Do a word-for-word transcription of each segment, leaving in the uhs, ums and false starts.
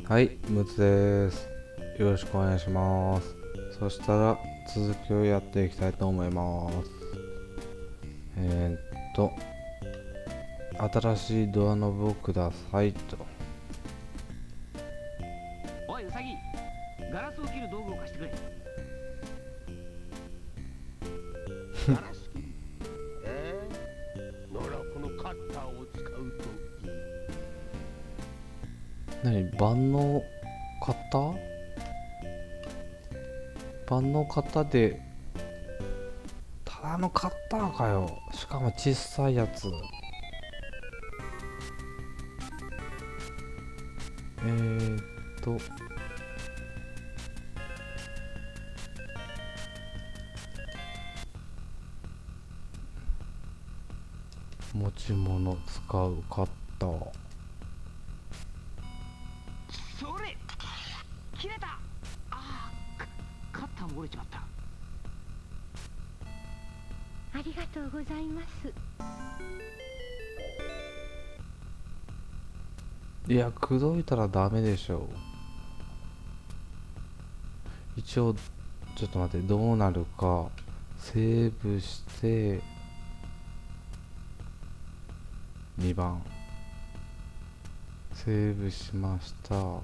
はい、むつです。よろしくお願いします。そしたら続きをやっていきたいと思います。えー、っと新しいドアノブをくださいと。 おいウサギ、ガラスを切る道具を貸してくれ。 ガラス切りえー、ならこのカッターを使うといい。 何、万能カッター万能カッターでただのカッターかよ。しかも小さいやつ。えーっと持ち物使うカッター。 それ切れた。ああ、カッターも折れちまった。 ありがとうございます。 いや、口説いたらダメでしょ。一応ちょっと待って、どうなるかセーブしてにばんセーブしました。 お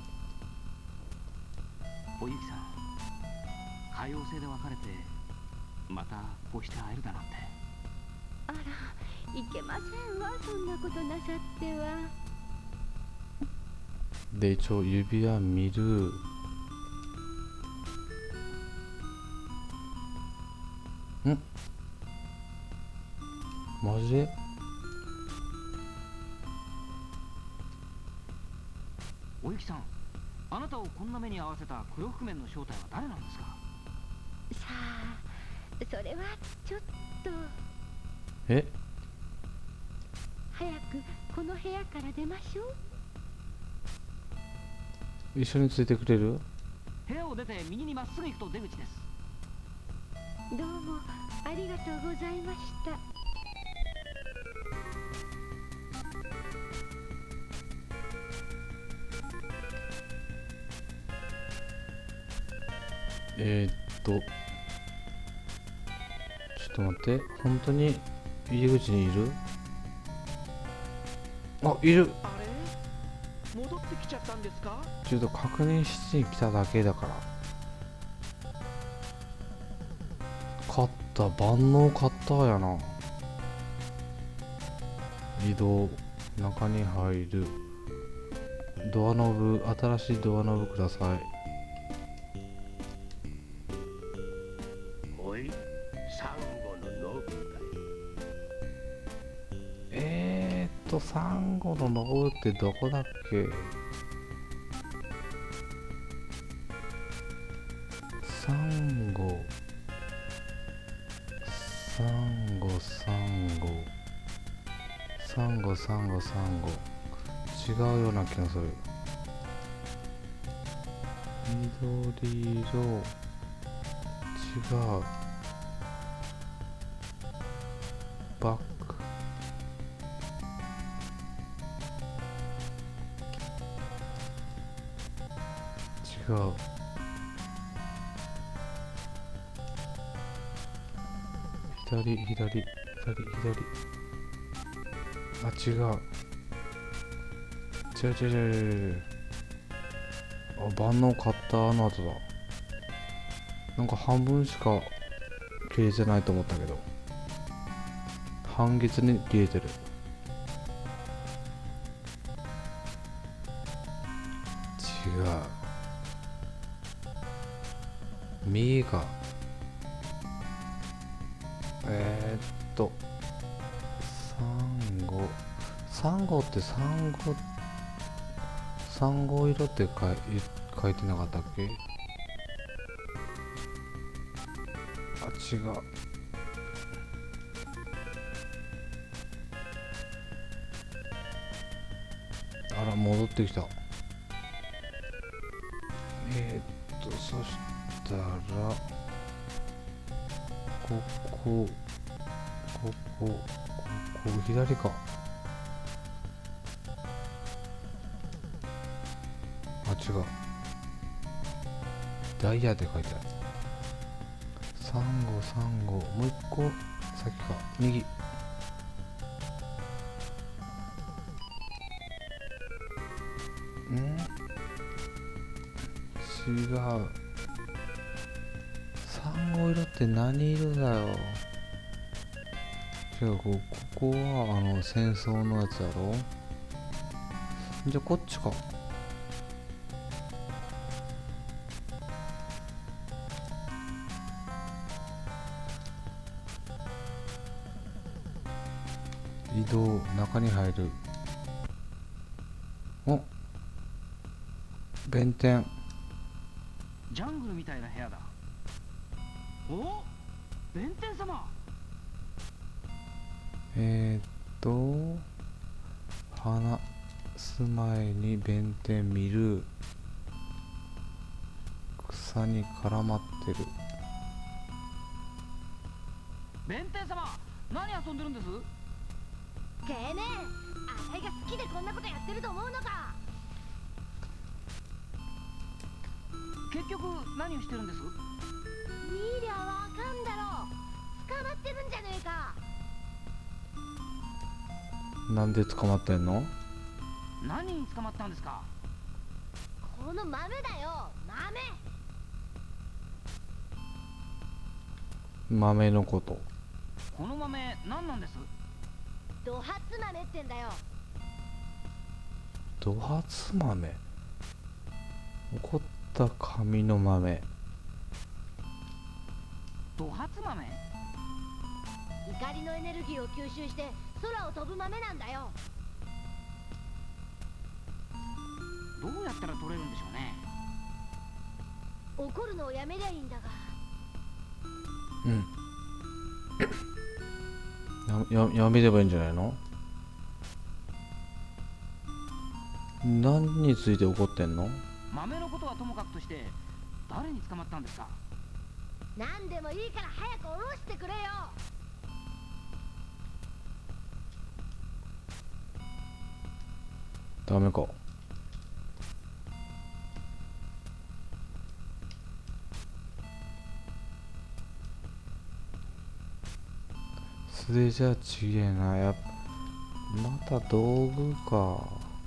ゆきさん、海王星で別れてまたこうして会えるだなんて。 あら、いけませんわ、そんなことなさっては。 で、一応指輪見る。んマジで？ おゆきさん、あなたをこんな目に遭わせた黒覆面の正体は誰なんですか？ さあ、それはちょっと。 え早くこの部屋から出ましょう。 一緒についてくれる？ 部屋を出て右にまっすぐ行くと出口です。 どうもありがとうございました。 えー、っとちょっと待って、本当に入り口にいる？あ、いる。 あれ戻ってきちゃったんですか？ ちょっと確認しに来ただけだから。カッター、万能カッターやな。移動、中に入る。ドアノブ、新しいドアノブください。 おい、サンゴのノブだよ。 えーっとサンゴのノブってどこだっけ？サンゴサンゴサンゴサンゴサンゴサンゴ、違うような気がする。緑色、違う。バック、違う。左左左左、あ、違う違う違う違う違う。あ、万能カッターの後だ。なんか半分しか切れてないと思ったけど、半月に切れてる。違う。右がえー、っとサンゴサンゴってサンゴサンゴ色って書い、書いてなかったっけ？あ、違う。あら、戻ってきた。えー、っとそしたらここここここ左か。 あ、違う。ダイヤって書いてある。サンゴ、サンゴ。もう一個先か。右。ん？違う。サンゴ色って何色だよ。違う、ここはあの戦争のやつだろ。じゃあこっちか。移動、中に入る。お、弁天。 ジャングルみたいな部屋だ。お、弁天様。 えー、っと話す前に弁天見る。草に絡まってる。 弁天様、何遊んでるんです？ てめえ、あたいが好きでこんなことやってると思うのか。 結局何をしてるんです？ 見りゃわかんだろ。捕まってるんじゃねえか。 なんで捕まってんの？ 何に捕まったんですか？ この豆だよ、豆。 豆のこと。 この豆何なんです？ ドハツ豆ってんだよ。 ドハツ豆。怒った紙の豆。 ドハツ豆？ 怒りのエネルギーを吸収して空を飛ぶ豆なんだよ。 どうやったら取れるんでしょうね。 怒るのをやめりゃいいんだが。 うんや、や、やめればいいんじゃないの？何について怒ってんの？ 豆のことはともかくとして誰に捕まったんですか？ 何でもいいから早く下ろしてくれよ。 ダメか。素手じゃちげえな。やっまた道具か。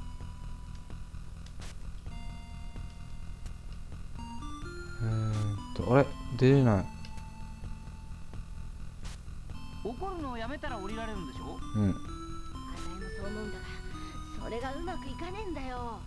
えーっとあれ出れない。 怒るのをやめたら降りられるんでしょ？ うん。 あたいもそう思うんだが、それがうまくいかねえんだよ。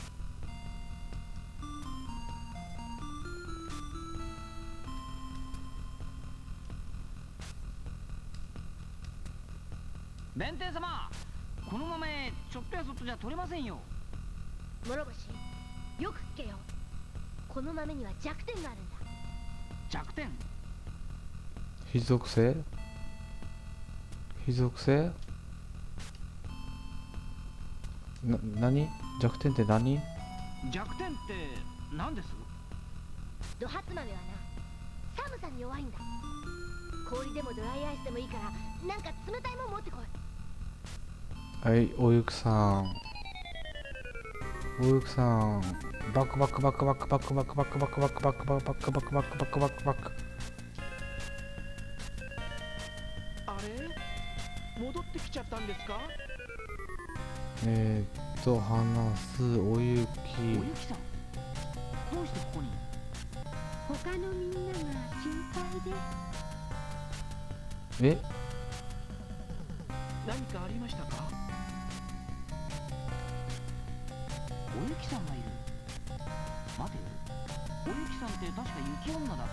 弁天様、この豆ちょっとやそっとじゃ取れませんよ。 諸星、よく聞けよ。この豆には弱点があるんだ。 弱点？ 非属性？非属性？な、何？弱点って何？ 弱点って何です？ ドハツ豆はな、寒さに弱いんだ。氷でもドライアイスでもいいから、なんか冷たいもん持ってこい。 はい、おゆくさん。おゆくさん。バックバックバックバックバックバックバックバックバックバックバックバックバックバックバックバックバックバック。 あれ戻ってきちゃったんですか？ えーっと話すおゆき。 おゆきさん、どうしてここに？ 他のみんなが心配で。 え？ 何かありましたか？ おゆきさんがいる。待てよ、おゆきさんって確か雪女だったよ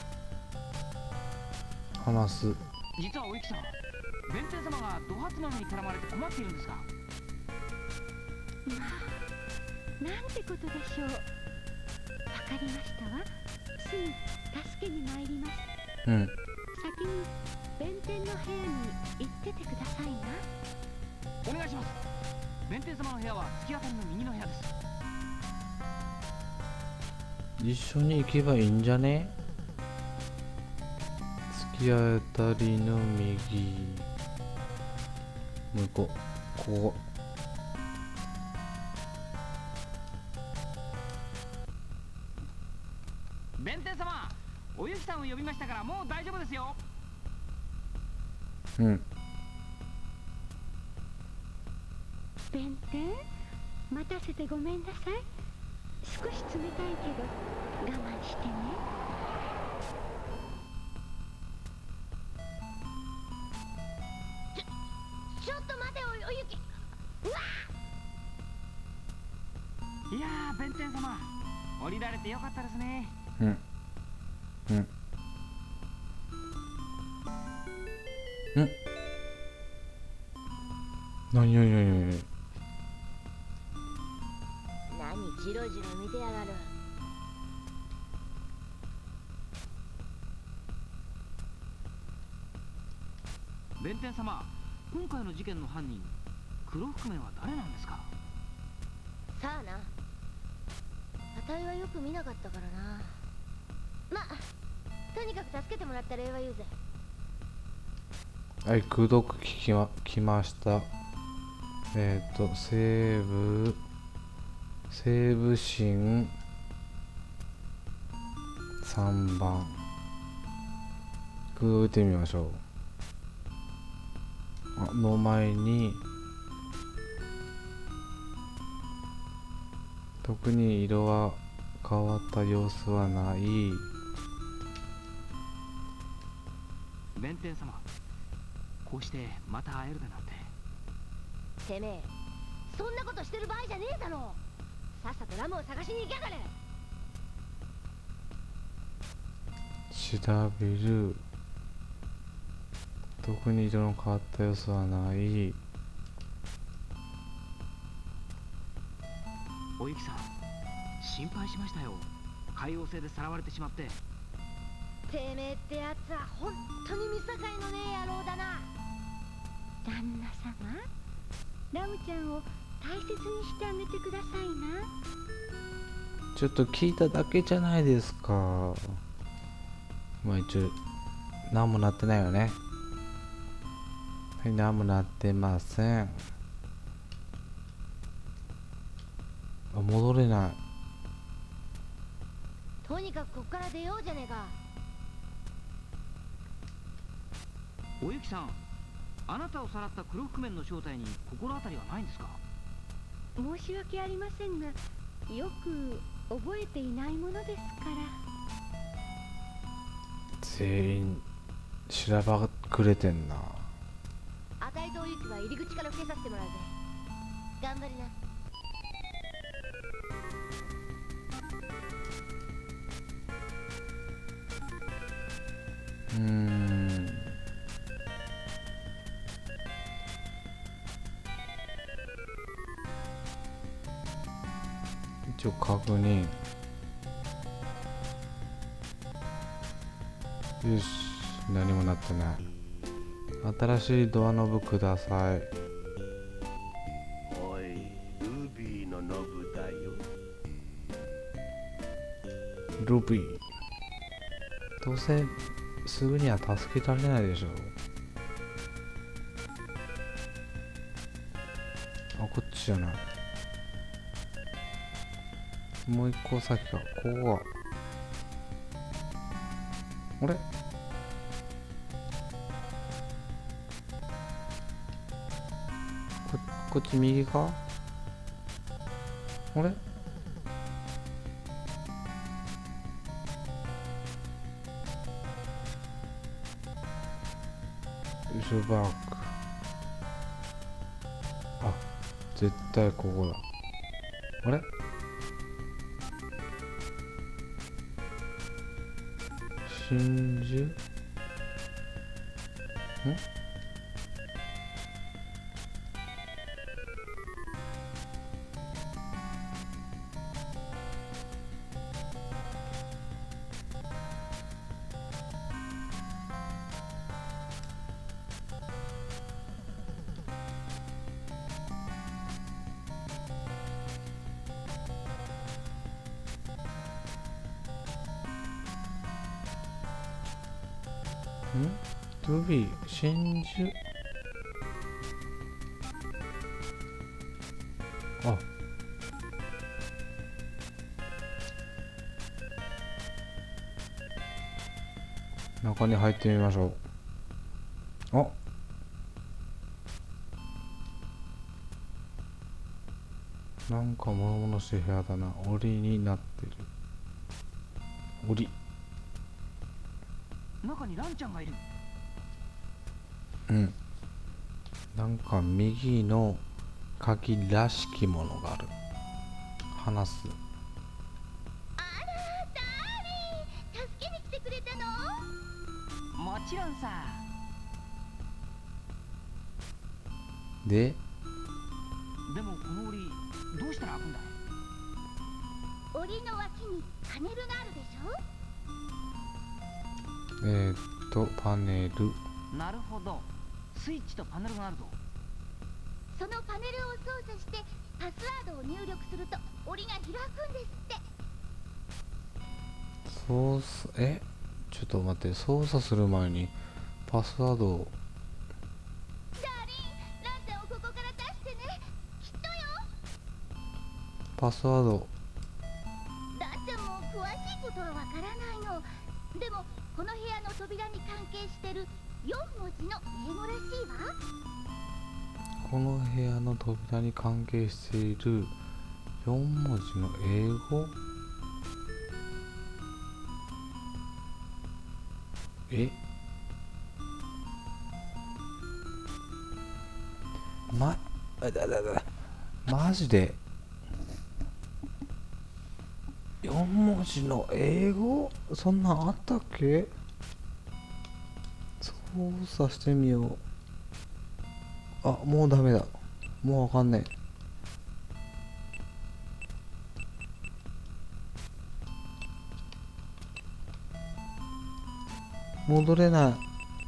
な。 話す。 実はおゆきさん、弁天様がドハツ豆に絡まれて困っているんですか？ まあ、なんてことでしょう。わかりましたわ。すぐ助けに参ります。 うん。 先に弁天の部屋に行っててくださいな。 お願いします。弁天様の部屋は突き当たりの右の部屋です。 一緒に行けばいいんじゃね？突き当たりの右。もう一個。ここ。 弁天様、おゆきさんを呼びましたからもう大丈夫ですよ。 うん。 弁天、待たせてごめんなさい。少し冷たいけど我慢してね。ちょちょっと待て、おおゆき。うわいやー、弁天様、降りられてよかったですね。 うんうんうんなになになになに何ジロジロ見てやがる。 弁天様、今回の事件の犯人、黒覆面は誰なんですか？ さあな、あたいはよく見なかったからな。まあとにかく助けてもらった礼は言うぜ。 はい、空読聞きま、来ました。えっ、ー、と、西部、西部神さんばん。空読いてみましょう。あの前に、特に色は変わった様子はない。 弁天様、こうしてまた会えるだなんて。 てめえ、そんなことしてる場合じゃねえだろ。さっさとラムを探しに行きやがれ。 調べる。特に色の変わった様子はない。 おゆきさん、心配しましたよ。海王星でさらわれてしまって。 てめえってやつは本当に見境のねえ野郎だな。旦那様、ラムちゃんを大切にしてあげてくださいな。 ちょっと聞いただけじゃないですか。まあ一応何もなってないよね。はい、何もなってません。あ、戻れない。 とにかくこっから出ようじゃねえか。 おゆきさん、あなたをさらった黒覆面の正体に心当たりはないんですか？ 申し訳ありませんが、よく覚えていないものですから。 全員調べくれてんな。 あたいとおゆきは入り口から伏けさせてもらうぜ。頑張りな。 うーん。一応確認。よし、何もなってない。新しいドアノブください。 おい、ルビーのノブだよ。 ルビー。どうせすぐには助けられないでしょ。あ、こっちじゃない。もう一個先か。ここが。あれ？ここっち右か？あれ？シュバーク。あ、絶対ここだ。あれ？真珠？ん？ルビー、真珠。あ、 中に入ってみましょう。あ、なんか物々しい部屋だな。檻になってる。檻。 中にランちゃんがいる。 うん。なんか右の鍵らしきものがある。話す。 あらダーリン、助けに来てくれたの？ もちろんさ。 で、 でもこの檻どうしたら開くんだい？ 檻の脇にパネルがあるでしょ。 えー、っとパネル。 なるほど、スイッチとパネルがあるぞ。 そのパネルを操作してパスワードを入力すると檻が開くんですって。 操作、えちょっと待って、操作する前にパスワードを。 ダーリン、ランちゃんをここから出してね。きっとよ。 パスワード。 ランちゃんも詳しいことはわからないの。でもこの部屋の扉に関係してるよん文字の英語らしいわ。 この部屋の扉に関係しているよん文字の英語。えま、あだだだマジでよん文字の英語、そんなんあったっけ？操作してみよう。あ、もうダメだ。もうわかんねえ。戻れない。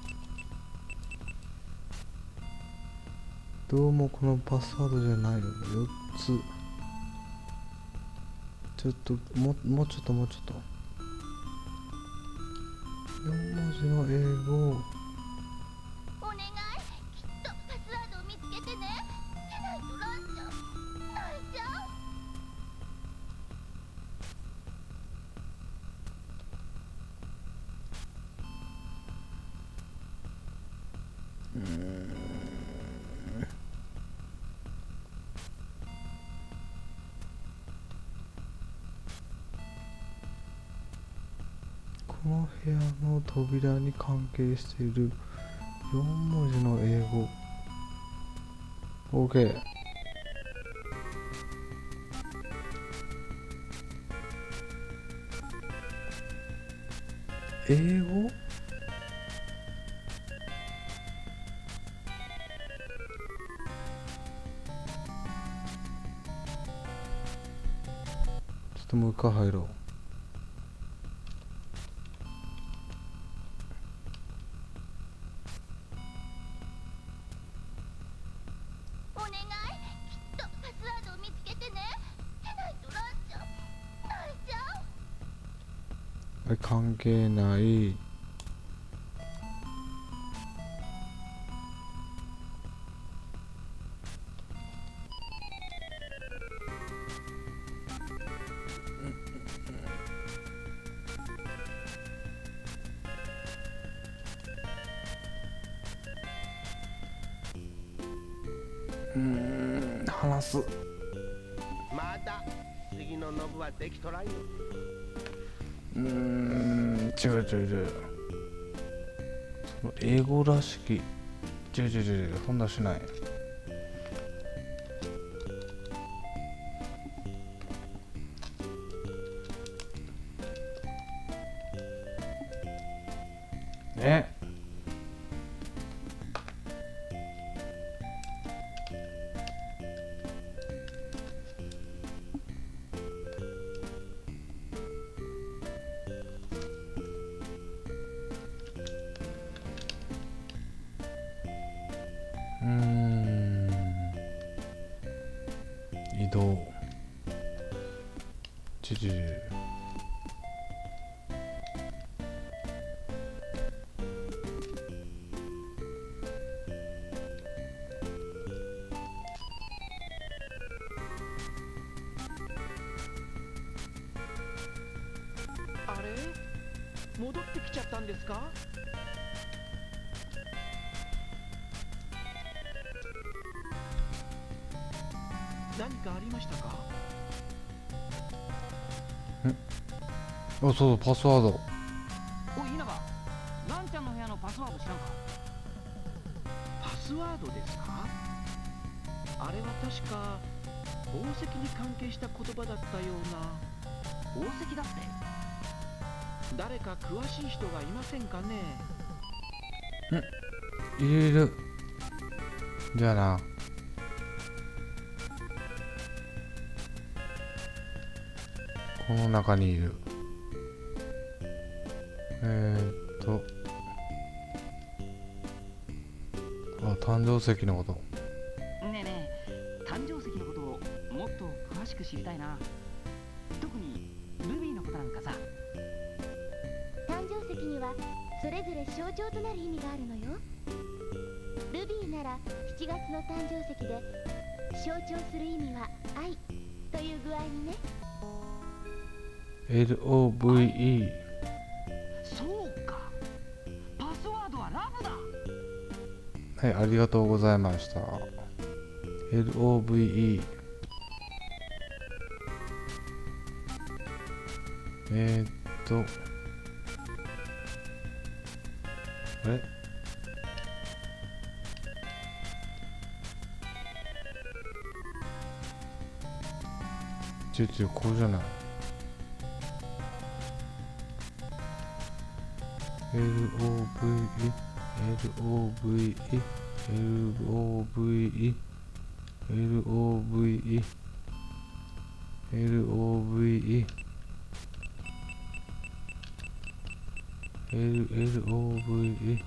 どうもこのパスワードじゃないよ。よっつ。ちょっとももうちょっともうちょっと。よん文字の英語。 お願い、きっとパスワードを見つけてね。でないとランちゃん泣いちゃう。 うーん。この部屋の扉に関係しているよん文字の英語。 OK。 英語？ちょっともう一回入ろう。 お願い、きっとパスワードを見つけてね。でないとランちゃん泣いちゃう。 はい、関係ない。うーん、話す。 まだ次のノブはできとらんよ。 うーん、違う違う違う。その英語らしき。違う違う違う、そんなしない。え？うーん、移動。ちちち。 あれ？ 戻ってきちゃったんですか？何かありましたか？ あ、そうそう、パスワード。 おい稲葉、ランちゃんの部屋のパスワード知らんか？ パスワードですか？あれは確か宝石に関係した言葉だったような。 宝石だって。 誰か詳しい人がいませんかね？ 入れる。じゃあな。この中にいる。えー、っと。あ、誕生石のこと。 ねえねえ、誕生石のことをもっと詳しく知りたいな。特にルビーのことなんかさ。 誕生石にはそれぞれ象徴となる意味があるのよ。ルビーならしちがつの誕生石で、象徴する意味は愛という具合にね。 エルオーブイイー。 そうか、パスワードはラブだ。 はい、ありがとうございました。エルオーブイイー。えー、っと。あれ？ちょちょ、こうじゃない。エルオーブイイー、エルオーブイイー、エルオーブイイー、エルオーブイイー、エルオーブイイー、L L O V E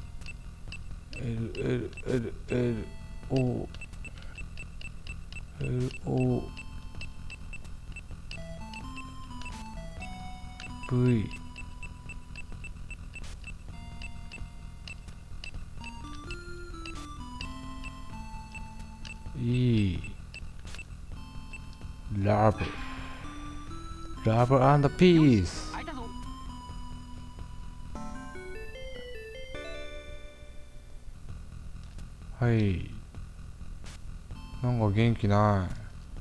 L L L L O L O V E Love Love and Peace。 開いたぞ。 はい。なんか元気ない。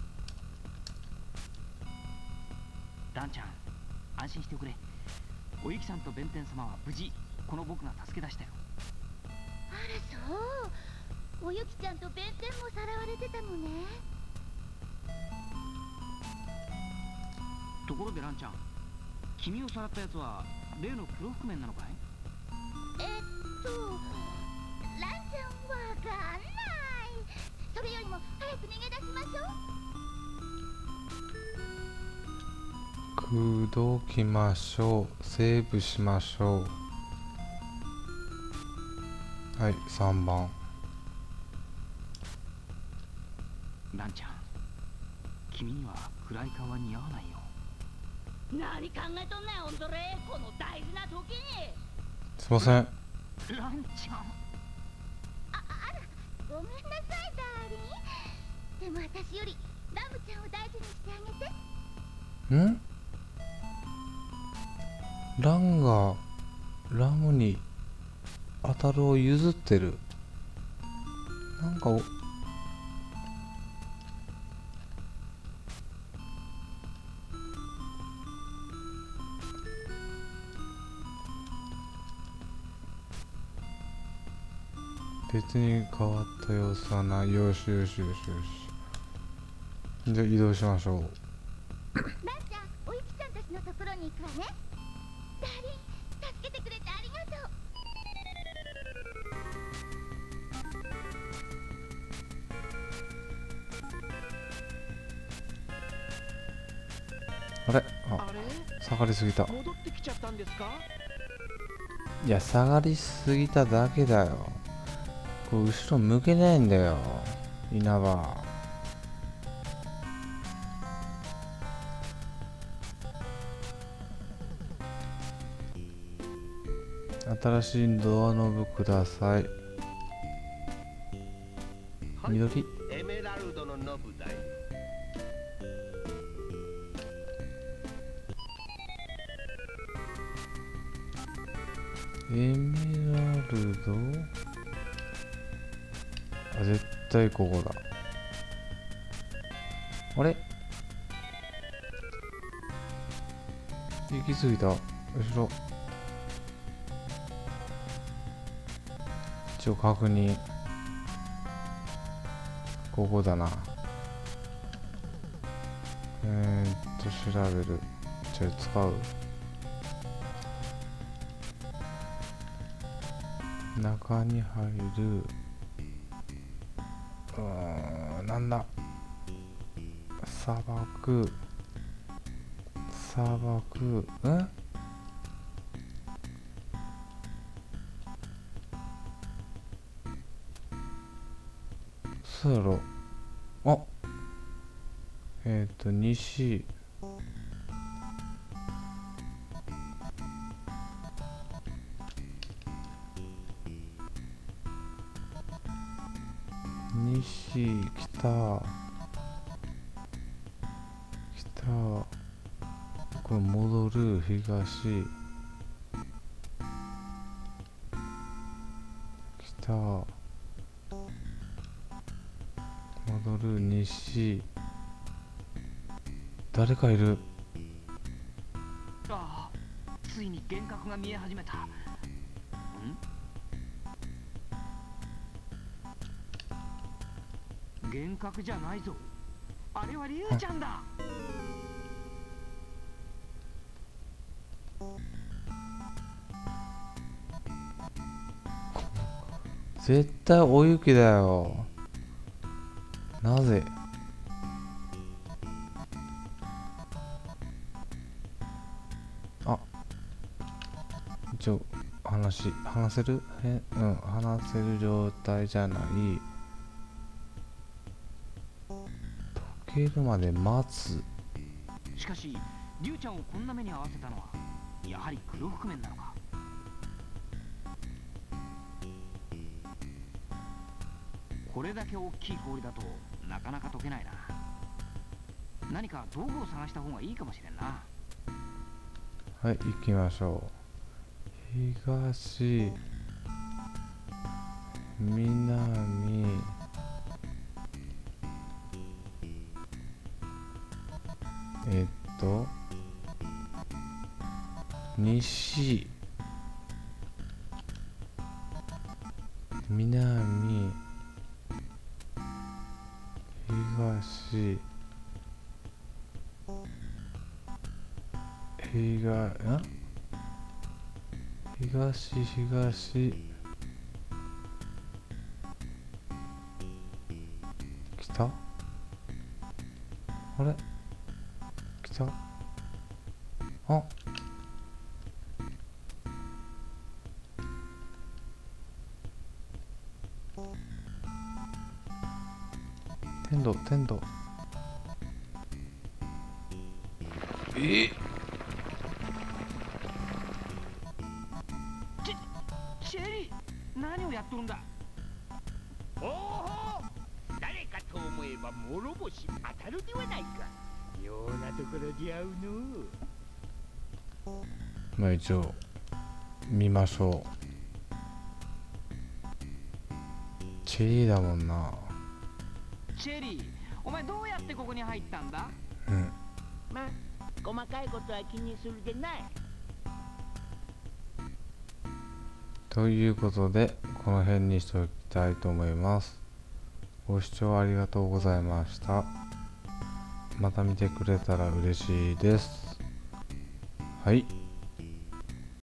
ダンちゃん、安心しておくれ。おゆきさんと弁天様は無事この僕が助け出したよ。 あら、そう。おゆきちゃんと弁天もさらわれてたのね。 ところでランちゃん、君をさらったやつは例の黒覆面なのかい？ えっとランちゃんわかんない。それよりも早く逃げ出しましょう。 口説きましょう。セーブしましょう。はい、さんばん。 ランちゃん、君には暗い顔は似合わないよ。 何考えとんねん、オンドレ。この大事な時に。 すいません。 ランちゃん、 あ、あら、ごめんなさい、ダーリン。でも私よりラムちゃんを大事にしてあげて。 ん？ランがラムにアタルを譲ってる。なんかお別に変わった様子はない。よしよしよしよし。じゃあ移動しましょう。 ランちゃん、おゆきちゃんたちのところに行くわね。ダーリン、助けてくれてありがとう。 あれ？あ、 あれ？ 下がりすぎた。 戻ってきちゃったんですか？ いや、下がりすぎただけだよ。こう後ろ向けないんだよ、稲葉。新しいドアノブください。緑？ エメラルドのノブだよ。 エメラルド、あ、絶対ここだ。あれ、行き過ぎた。後ろ一応確認。ここだな。えーっと調べる。じゃあ使う。中に入る。うーん、なんだ。砂漠。砂漠。ん？そうやろ。あ、えっと西。西、北、北、これ戻る、東、北、戻る、西。誰かいる。 ああ、ついに幻覚が見え始めた。ん？幻覚じゃないぞ。あれはリュウちゃんだ。 絶対おゆきだよ。なぜ？あ、一応話話せる？え、うん、話せる状態じゃない。溶けるまで待つ。 しかしリュウちゃんをこんな目に遭わせたのはやはり黒覆面なのか。これだけ大きい氷だとなかなか溶けないな。何か道具を探した方がいいかもしれんな。 はい、行きましょう。東、南、えっと西、南、東、東、ん？東、東、北？あれ？北？あ、天童、天童。え？ チェリー、何をやっとるんだ。 おお、誰かと思えば諸星当たるではないか。妙なところで会うの。 まあ一応見ましょう。チェリーだもんな。 チェリー、お前どうやってここに入ったんだ。 うん。 まあ細かいことは気にするでない。 ということでこの辺にしておきたいと思います。ご視聴ありがとうございました。また見てくれたら嬉しいです。はい。